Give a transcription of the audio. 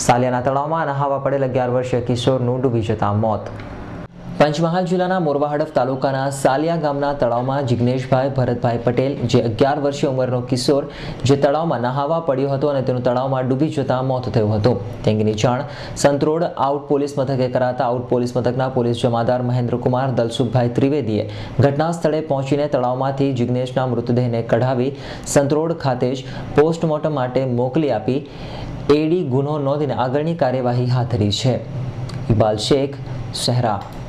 સાલિયાના તળાવમાં નહાવા પડેલ 11 વર્ષીય કિશોરનું ડૂબી જતા મોત। પંચમહાલ જિલ્લાના મોરવા હડફ તાલુકાના સાલિયા ગામના તળાવમાં જિગ્નેશભાઈ ભરતભાઈ પટેલ, જે 11 વર્ષીય ઉંમરનો કિશોર, જે તળાવમાં નહાવા પડ્યો હતો અને તેનું તળાવમાં ડૂબી જતા મોત થયું હતું। તે અંગેની જાણ સંતરોડ આઉટ પોલીસ મથકે કરાતા આઉટ પોલીસ મથકના પોલીસ જમાદાર મહેન્દ્રકુમાર દલસુખભાઈ ત્રિવેદીએ ઘટના સ્થળે પહોંચીને તળાવમાંથી જિગ્નેશના મૃતદેહને કઢાવી સંતરોડ ખાતે જ પોસ્ટમોર્ટમ માટે મોકલી આપી એડી ગુનો નોંધીને આગળની કાર્યવાહી હાથ ધરી છે। ઇકબાલ શેખ, શહેરા।